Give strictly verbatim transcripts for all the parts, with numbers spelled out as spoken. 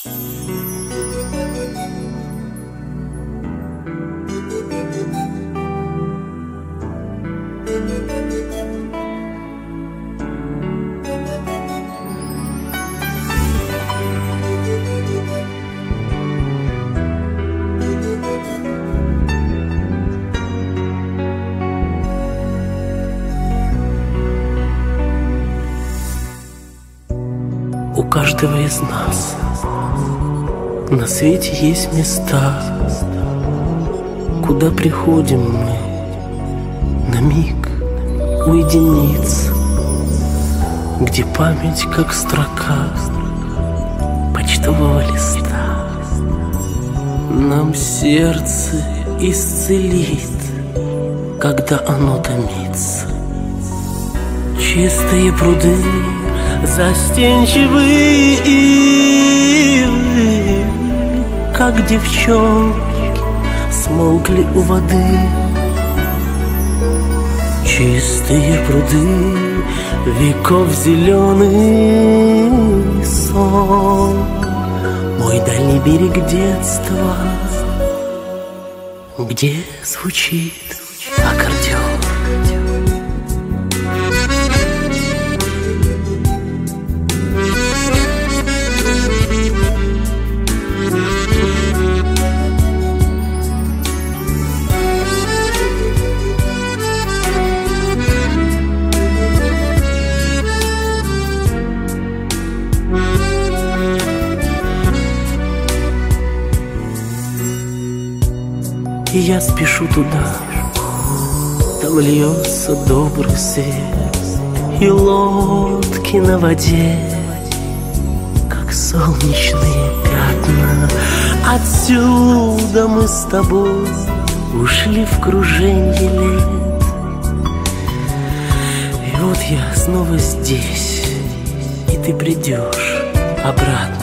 У каждого из нас на свете есть места, куда приходим мы на миг уединиться, где память, как строка почтового листа, нам сердце исцелит, когда оно томится. Чистые пруды, застенчивые ивы, как девчонки, смолкли у воды. Чистые пруды, веков зеленый сон, мой дальний берег детства, где звучит аккордеон. И я спешу туда, там льется добрый свет, и лодки на воде, как солнечные пятна. Отсюда мы с тобой ушли в круженье лет, и вот я снова здесь, и ты придешь обратно.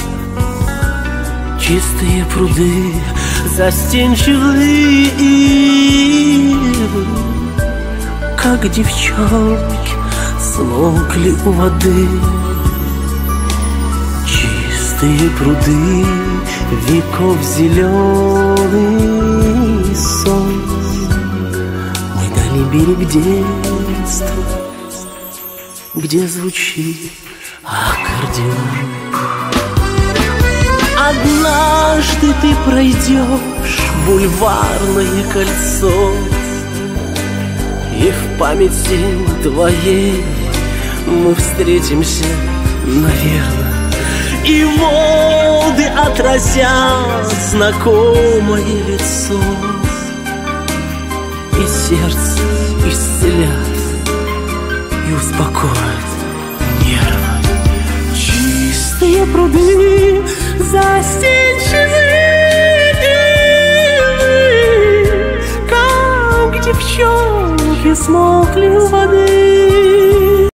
Чистые пруды, застенчивые ивы, как девчонки, смолкли у воды. Чистые пруды, веков зеленый сон, мой дальний берег детства, где звучит аккордеон. Однажды ты пройдешь бульварное кольцо, и в памяти твоей мы встретимся, наверное, и воды отразят знакомое лицо, и сердце исцелят и успокоят нервы. Чистые пруды, застенчивые ивы, как девчонки, смолкли у воды.